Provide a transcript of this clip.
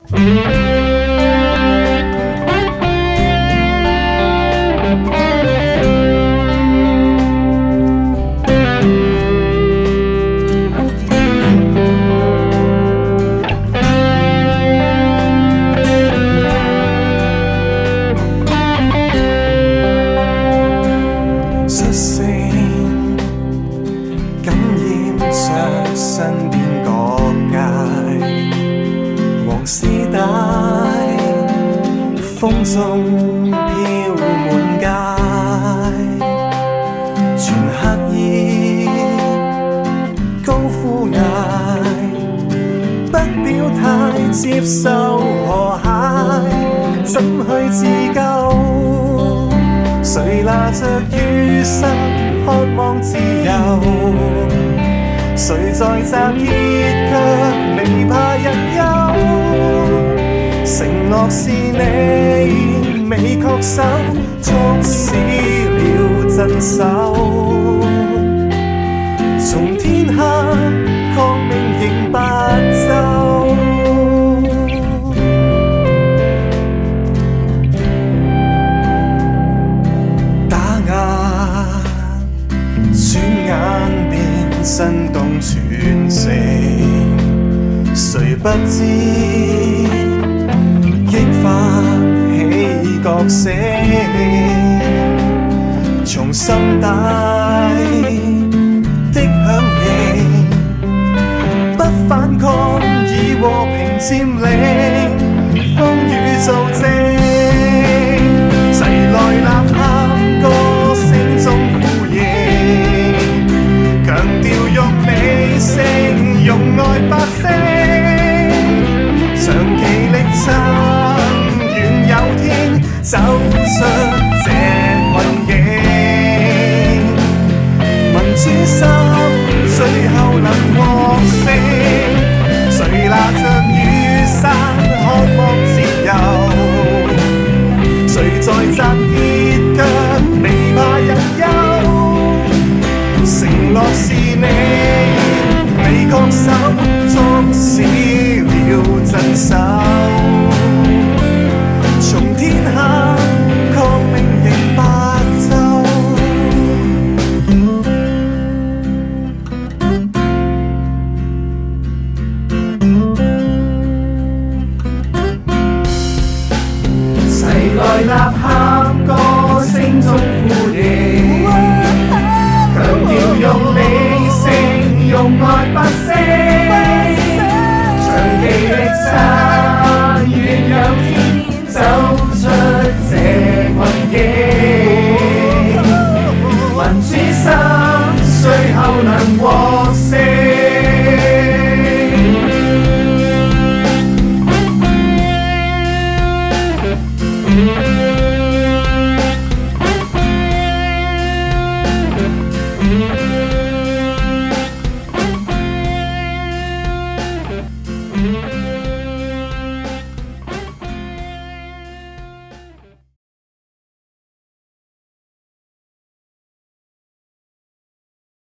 身邊各界，黃絲帶風中飄滿街，全刻意高呼嗌，不表態接受和諧，怎去自救？誰拿着雨傘渴望自由？誰在集結卻未怕人憂？承諾是你未確守，促使了鎮守。從天黑抗命仍白晝，打壓轉眼變身動全城，誰不知激發起覺醒，從心底的響應，不反抗以和平佔領，風雨造證，齊來吶喊歌聲中呼應，強調用理性用愛發聲，長期力撐願有天走出這困境，民主心最後能獲勝，誰拿着雨傘渴望自由？誰在集結腳未怕人憂？承諾是你未確守，促使了鎮守。從天黑抗命仍白晝，齊來吶喊歌聲中呼應，強調用理性用愛發聲，長期力撐願有天走出這困境，民主心最後能獲勝。